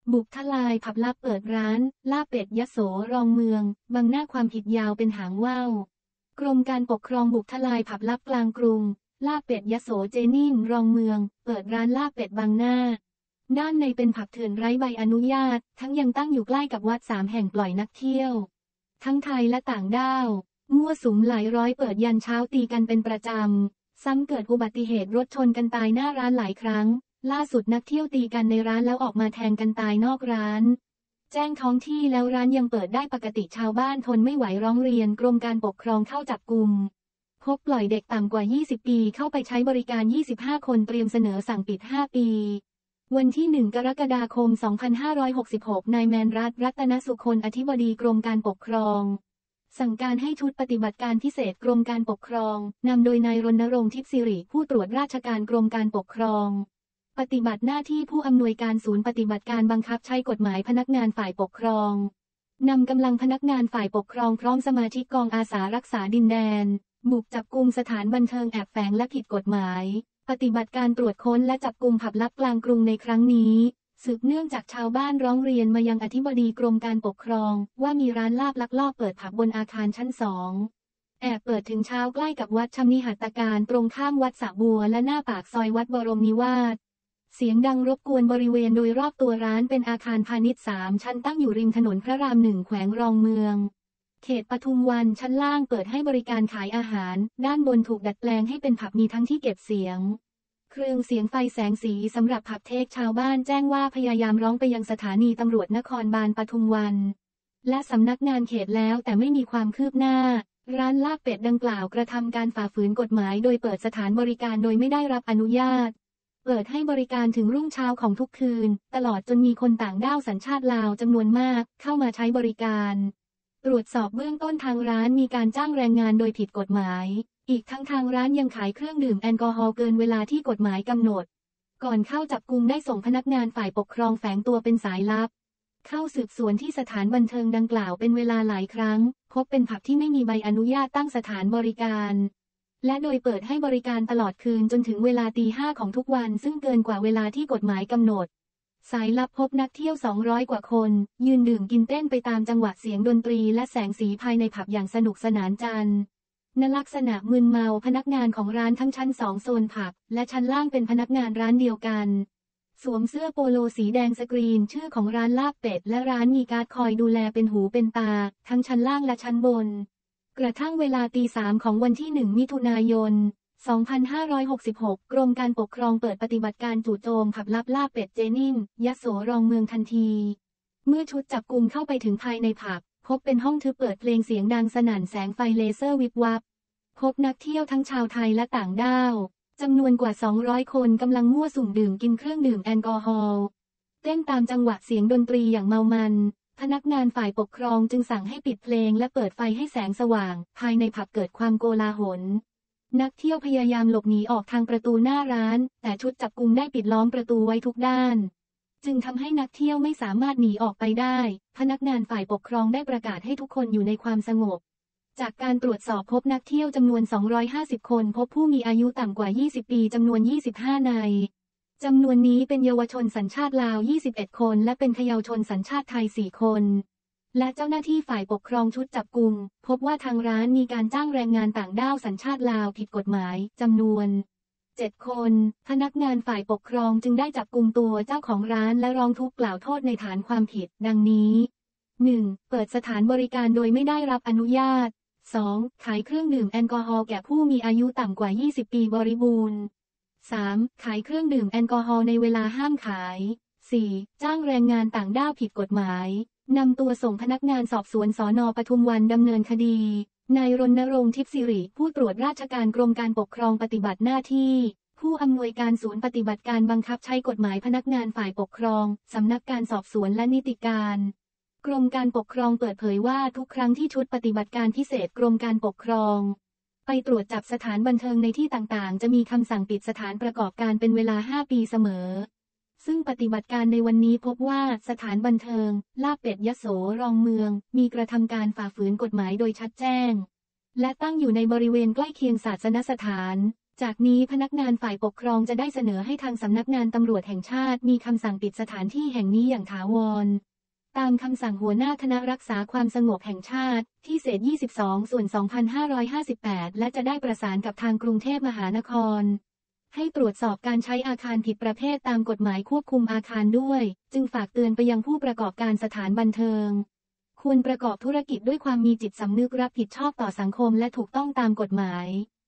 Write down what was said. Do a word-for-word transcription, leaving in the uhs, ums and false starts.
บุกทลายผับลับเปิดร้านลาบเป็ดยโสรองเมืองบังหน้าความผิดยาวเป็นหางว่าวกรมการปกครองบุกทลายผับลับกลางกรุงลาบเป็ดยโสเจนิ่งรองเมืองเปิดร้านลาบเป็ดบังหน้าด้านในเป็นผับเถื่อนไร้ใบอนุญาตทั้งยังตั้งอยู่ใกล้กับวัดสามแห่งปล่อยนักเที่ยวทั้งไทยและต่างด้าวมั่วสุมหลายร้อยเปิดยันเช้าตีกันเป็นประจำซ้ำเกิดอุบัติเหตุรถชนกันตายหน้าร้านหลายครั้งล่าสุดนักเที่ยวตีกันในร้านแล้วออกมาแทงกันตายนอกร้านแจ้งท้องที่แล้วร้านยังเปิดได้ปกติชาวบ้านทนไม่ไหวร้องเรียนกรมการปกครองเข้าจับกุมพบปล่อยเด็กต่ำกว่ายี่สิบปีเข้าไปใช้บริการยี่สิบห้าคนเตรียมเสนอสั่งปิดห้าปีวันที่หนึ่งกรกฎาคมสองพันห้าร้อยหกสิบหกนายแมนรัตน์รัตนสุคนอธิบดีกรมการปกครองสั่งการให้ชุดปฏิบัติการพิเศษกรมการปกครองนำโดยนายรณรงค์ทิพย์สิริผู้ตรวจราชการกรมการปกครองปฏิบัติหน้าที่ผู้อำนวยการศูนย์ปฏิบัติการบังคับใช้กฎหมายพนักงานฝ่ายปกครองนำกำลังพนักงานฝ่ายปกครองพร้อมสมาชิกกองอาสารักษาดินแดนบุกจับกุมสถานบันเทิงแอบแฝงและผิดกฎหมายปฏิบัติการตรวจค้นและจับกุมผับลับกลางกรุงในครั้งนี้สืบเนื่องจากชาวบ้านร้องเรียนมายังอธิบดีกรมการปกครองว่ามีร้านลาบลักลอบเปิดผับบนอาคารชั้นสองแอบเปิดถึงเช้าใกล้กับวัดชำนิหัตถการตรงข้ามวัดสระบัวและหน้าปากซอยวัดบรมนิวาสเสียงดังรบกวนบริเวณโดยรอบตัวร้านเป็นอาคารพาณิชย์สามชั้นตั้งอยู่ริมถนนพระรามหนึ่งแขวงรองเมืองเขตปทุมวันชั้นล่างเปิดให้บริการขายอาหารด้านบนถูกดัดแปลงให้เป็นผับมีทั้งที่เก็บเสียงเครื่องเสียงไฟแสงสีสำหรับผับเทคชาวบ้านแจ้งว่าพยายามร้องไปยังสถานีตำรวจนครบาลปทุมวันและสำนักงานเขตแล้วแต่ไม่มีความคืบหน้าร้านลาบเป็ดดังกล่าวกระทำการฝ่าฝืนกฎหมายโดยเปิดสถานบริการโดยไม่ได้รับอนุญาตเปิดให้บริการถึงรุ่งเช้าของทุกคืนตลอดจนมีคนต่างด้าวสัญชาติลาวจำนวนมากเข้ามาใช้บริการตรวจสอบเบื้องต้นทางร้านมีการจ้างแรงงานโดยผิดกฎหมายอีกทั้งทางร้านยังขายเครื่องดื่มแอลกอฮอล์เกินเวลาที่กฎหมายกำหนดก่อนเข้าจับกุมได้ส่งพนักงานฝ่ายปกครองแฝงตัวเป็นสายลับเข้าสืบสวนที่สถานบันเทิงดังกล่าวเป็นเวลาหลายครั้งพบเป็นผับที่ไม่มีใบอนุญาตตั้งสถานบริการและโดยเปิดให้บริการตลอดคืนจนถึงเวลาตีห้าของทุกวันซึ่งเกินกว่าเวลาที่กฎหมายกำหนดสายลับพบนักเที่ยวสองร้อยกว่าคนยืนดื่มกินเต้นไปตามจังหวะเสียงดนตรีและแสงสีภายในผับอย่างสนุกสนานจันนลักษณะมึนเมาพนักงานของร้านทั้งชั้นสองโซนผับและชั้นล่างเป็นพนักงานร้านเดียวกันสวมเสื้อโปโลสีแดงสกรีนชื่อของร้านลาบเป็ดและร้านมีการ์ดคอยดูแลเป็นหูเป็นตาทั้งชั้นล่างและชั้นบนกระทั่งเวลาตีสามของวันที่หนึ่งมิถุนายนสองพันห้าร้อยหกสิบหกกรมการปกครองเปิดปฏิบัติการจู่โจมผับลับลาบเป็ดเจนิ่งยโสรองเมืองทันทีเมื่อชุดจับกุมเข้าไปถึงภายในผับพบเป็นห้องทึบเปิดเพลงเสียงดังสนั่นแสงไฟเลเซอร์วิบวับพบนักเที่ยวทั้งชาวไทยและต่างด้าวจำนวนกว่าสองร้อยคนกำลังมั่วสุมดื่มกินเครื่องดื่มแอลกอฮอล์เต้นตามจังหวะเสียงดนตรีอย่างเมามันพนักงานฝ่ายปกครองจึงสั่งให้ปิดเพลงและเปิดไฟให้แสงสว่างภายในผับเกิดความโกลาหลนักเที่ยวพยายามหลบหนีออกทางประตูหน้าร้านแต่ชุดจับกุมได้ปิดล้อมประตูไว้ทุกด้านจึงทำให้นักเที่ยวไม่สามารถหนีออกไปได้พนักงานฝ่ายปกครองได้ประกาศให้ทุกคนอยู่ในความสงบจากการตรวจสอบพบนักเที่ยวจำนวนสองร้อยห้าสิบคนพบผู้มีอายุต่ำกว่ายี่สิบปีจำนวนยี่สิบห้านายจำนวนนี้เป็นเยาวชนสัญชาติลาวยี่สิบเอ็ดคนและเป็นเยาวชนสัญชาติไทยสี่คนและเจ้าหน้าที่ฝ่ายปกครองชุดจับกุมพบว่าทางร้านมีการจ้างแรงงานต่างด้าวสัญชาติลาวผิดกฎหมายจำนวนเจ็ดคนพนักงานฝ่ายปกครองจึงได้จับกุมตัวเจ้าของร้านและร้องทุกข์กล่าวโทษในฐานความผิดดังนี้ หนึ่ง เปิดสถานบริการโดยไม่ได้รับอนุญาต สอง ขายเครื่องดื่มแอลกอฮอล์แก่ผู้มีอายุต่ำกว่ายี่สิบปีบริบูรณ์ สาม ขายเครื่องดื่มแอลกอฮอล์ในเวลาห้ามขาย สี่ จ้างแรงงานต่างด้าวผิดกฎหมายนำตัวส่งพนักงานสอบสวนสน.ปทุมวันดำเนินคดีนายรณรงค์ทิพย์สิริผู้ตรวจราชการกรมการปกครองปฏิบัติหน้าที่ผู้อำนวยการศูนย์ปฏิบัติการบังคับใช้กฎหมายพนักงานฝ่ายปกครองสำนักการสอบสวนและนิติการกรมการปกครองเปิดเผยว่าทุกครั้งที่ชุดปฏิบัติการพิเศษกรมการปกครองไปตรวจจับสถานบันเทิงในที่ต่างๆจะมีคำสั่งปิดสถานประกอบการเป็นเวลาห้าปีเสมอซึ่งปฏิบัติการในวันนี้พบว่าสถานบันเทิงลาบเป็ดยโสรองเมืองมีกระทำการฝ่าฝืนกฎหมายโดยชัดแจ้งและตั้งอยู่ในบริเวณใกล้เคียงศาสนสถานจากนี้พนักงานฝ่ายปกครองจะได้เสนอให้ทางสำนักงานตำรวจแห่งชาติมีคำสั่งปิดสถานที่แห่งนี้อย่างถาวรตามคำสั่งหัวหน้าคณะรักษาความสงบแห่งชาติที่เศษยี่สิบสองส่วนสองพันห้าร้อยห้าสิบแปดและจะได้ประสานกับทางกรุงเทพมหานครให้ตรวจสอบการใช้อาคารผิดประเภทตามกฎหมายควบคุมอาคารด้วยจึงฝากเตือนไปยังผู้ประกอบการสถานบันเทิงควรประกอบธุรกิจด้วยความมีจิตสำนึกรับผิดชอบต่อสังคมและถูกต้องตามกฎหมาย